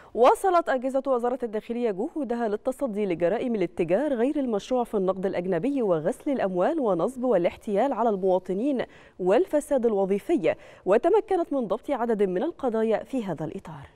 واصلت أجهزة وزارة الداخلية جهودها للتصدي لجرائم الاتجار غير المشروع في النقد الأجنبي وغسل الأموال ونصب والاحتيال على المواطنين والفساد الوظيفي، وتمكنت من ضبط عدد من القضايا في هذا الإطار.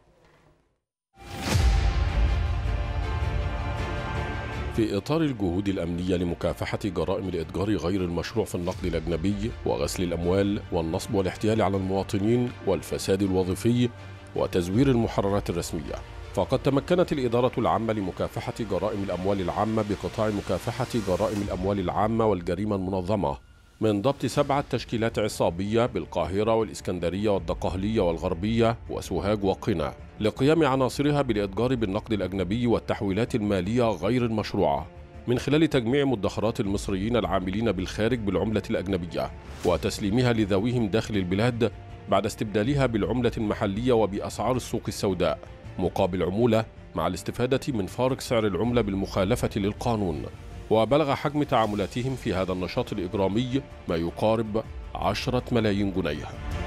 في إطار الجهود الأمنية لمكافحة جرائم الإتجار غير المشروع في النقد الأجنبي وغسل الأموال والنصب والاحتيال على المواطنين والفساد الوظيفي وتزوير المحررات الرسمية، فقد تمكنت الإدارة العامة لمكافحة جرائم الأموال العامة بقطاع مكافحة جرائم الأموال العامة والجريمة المنظمة من ضبط 7 تشكيلات عصابية بالقاهرة والإسكندرية والدقهلية والغربية وسوهاج وقنا، لقيام عناصرها بالإتجار بالنقد الأجنبي والتحويلات المالية غير المشروعة من خلال تجميع مدخرات المصريين العاملين بالخارج بالعملة الأجنبية وتسليمها لذويهم داخل البلاد بعد استبدالها بالعملة المحلية وبأسعار السوق السوداء مقابل عمولة، مع الاستفادة من فارق سعر العملة بالمخالفة للقانون. وبلغ حجم تعاملاتهم في هذا النشاط الإجرامي ما يقارب 10 ملايين جنيه.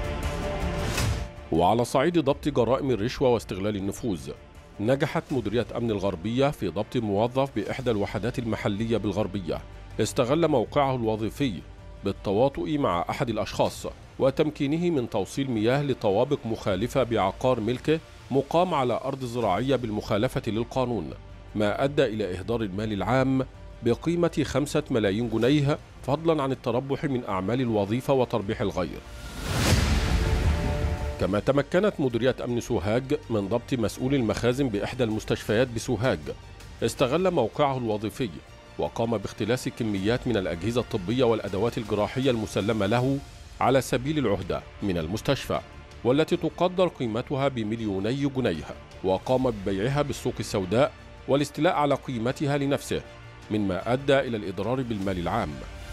وعلى صعيد ضبط جرائم الرشوة واستغلال النفوذ، نجحت مديرية أمن الغربية في ضبط موظف بإحدى الوحدات المحلية بالغربية استغل موقعه الوظيفي بالتواطؤ مع أحد الأشخاص وتمكينه من توصيل مياه لطوابق مخالفة بعقار ملكه مقام على أرض زراعية بالمخالفة للقانون، ما أدى إلى إهدار المال العام بقيمة 5 ملايين جنيه، فضلا عن التربح من أعمال الوظيفة وتربيح الغير. كما تمكنت مديرية أمن سوهاج من ضبط مسؤول المخازن بإحدى المستشفيات بسوهاج استغل موقعه الوظيفي وقام باختلاس كميات من الأجهزة الطبية والأدوات الجراحية المسلمة له على سبيل العهدة من المستشفى، والتي تقدر قيمتها ب2 مليون جنيه، وقام ببيعها بالسوق السوداء والاستيلاء على قيمتها لنفسه، مما أدى إلى الإضرار بالمال العام.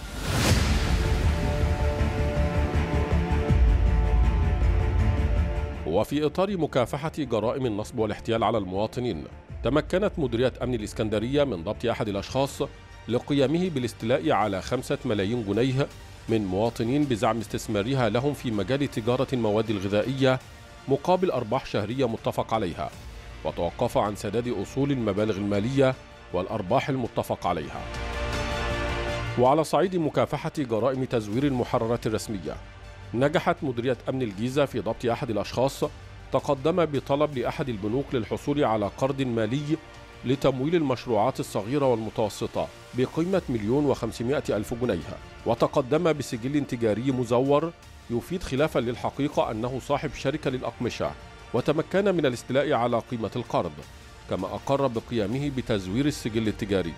وفي إطار مكافحة جرائم النصب والاحتيال على المواطنين، تمكنت مديرية أمن الإسكندرية من ضبط أحد الأشخاص لقيامه بالاستيلاء على 5 ملايين جنيه من مواطنين بزعم استثمارها لهم في مجال تجارة المواد الغذائية مقابل أرباح شهرية متفق عليها، وتوقف عن سداد أصول المبالغ المالية والأرباح المتفق عليها. وعلى صعيد مكافحة جرائم تزوير المحررات الرسمية، نجحت مديرية أمن الجيزة في ضبط أحد الأشخاص تقدم بطلب لأحد البنوك للحصول على قرض مالي لتمويل المشروعات الصغيرة والمتوسطة بقيمة 1,500,000 جنيه، وتقدم بسجل تجاري مزور يفيد خلافا للحقيقة أنه صاحب شركة للأقمشة، وتمكن من الاستيلاء على قيمة القرض، كما أقر بقيامه بتزوير السجل التجاري.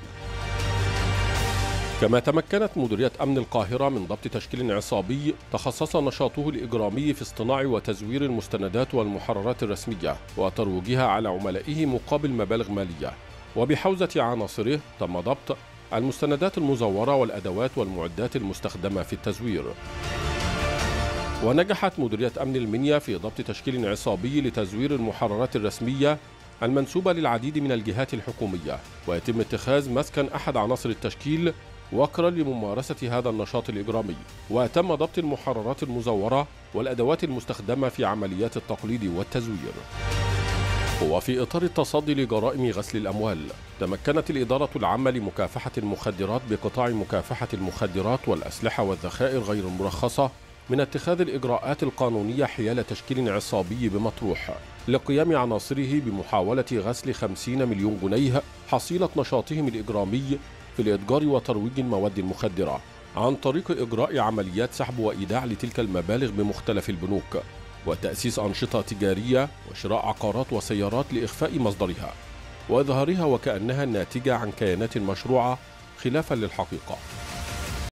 كما تمكنت مديرية أمن القاهرة من ضبط تشكيل عصابي تخصص نشاطه الإجرامي في اصطناع وتزوير المستندات والمحررات الرسمية وترويجها على عملائه مقابل مبالغ مالية، وبحوزة عناصره تم ضبط المستندات المزورة والأدوات والمعدات المستخدمة في التزوير. ونجحت مديرية أمن المنيا في ضبط تشكيل عصابي لتزوير المحررات الرسمية المنسوبة للعديد من الجهات الحكومية، ويتم اتخاذ مسكن أحد عناصر التشكيل وكرا لممارسة هذا النشاط الإجرامي، وتم ضبط المحررات المزورة والأدوات المستخدمة في عمليات التقليد والتزوير. وفي إطار التصدي لجرائم غسل الأموال، تمكنت الإدارة العامة لمكافحة المخدرات بقطاع مكافحة المخدرات والأسلحة والذخائر غير المرخصة من اتخاذ الإجراءات القانونية حيال تشكيل عصابي بمطروح لقيام عناصره بمحاولة غسل 50 مليون جنيه حصيلة نشاطهم الإجرامي في الإتجار وترويج المواد المخدرة عن طريق إجراء عمليات سحب وإيداع لتلك المبالغ بمختلف البنوك، وتأسيس أنشطة تجارية وشراء عقارات وسيارات لإخفاء مصدرها وإظهارها وكأنها ناتجة عن كيانات مشروعة خلافا للحقيقة.